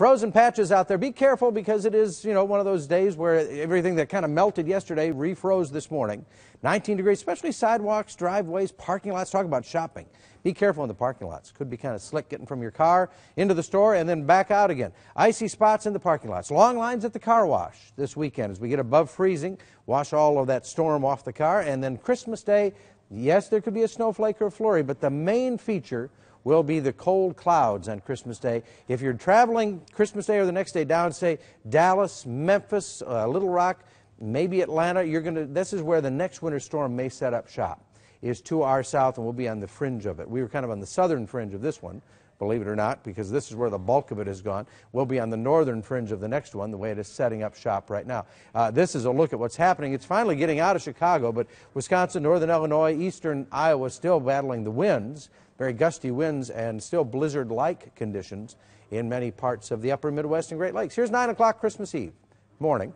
Frozen patches out there. Be careful because it is, one of those days where everything that kind of melted yesterday refroze this morning. 19 degrees, especially sidewalks, driveways, parking lots. Talk about shopping. Be careful in the parking lots. Could be kind of slick getting from your car into the store and then back out again. Icy spots in the parking lots. Long lines at the car wash this weekend as we get above freezing. Wash all of that storm off the car. And then Christmas Day, yes, there could be a snowflake or a flurry, but the main feature will be the cold clouds on Christmas Day. If you're traveling Christmas Day or the next day down, say, Dallas, Memphis, Little Rock, maybe Atlanta, this is where the next winter storm may set up shop, is to our south, and we'll be on the fringe of it. We were kind of on the southern fringe of this one, believe it or not, because this is where the bulk of it has gone. We'll be on the northern fringe of the next one, the way it is setting up shop right now. This is a look at what's happening. It's finally getting out of Chicago, but Wisconsin, northern Illinois, eastern Iowa still battling the winds, very gusty winds and still blizzard-like conditions in many parts of the upper Midwest and Great Lakes. Here's 9 o'clock Christmas Eve morning.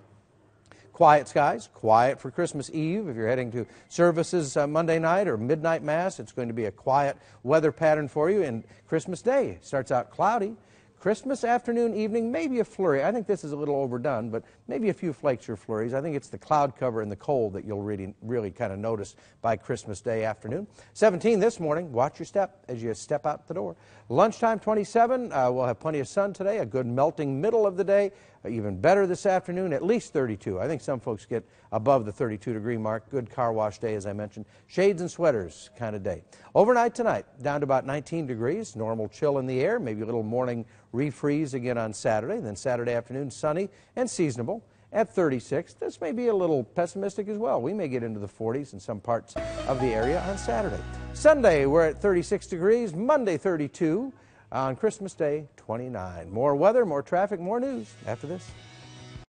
Quiet skies, quiet for Christmas Eve. If you're heading to services Monday night or midnight mass, it's going to be a quiet weather pattern for you. And Christmas Day starts out cloudy. Christmas afternoon, evening, maybe a flurry. I think this is a little overdone, but maybe a few flakes or flurries. I think it's the cloud cover and the cold that you'll really kind of notice by Christmas Day afternoon. 17 this morning. Watch your step as you step out the door. Lunchtime, 27. We'll have plenty of sun today, a good melting middle of the day. Even better this afternoon, at least 32. I think some folks get above the 32-degree mark. Good car wash day, as I mentioned. Shades and sweaters kind of day. Overnight tonight, down to about 19 degrees. Normal chill in the air, maybe a little morning refreeze again on Saturday. Then Saturday afternoon, sunny and seasonable at 36. This may be a little pessimistic as well. We may get into the 40s in some parts of the area on Saturday. Sunday, we're at 36 degrees. Monday, 32. On Christmas Day, 29. More weather, more traffic, more news after this.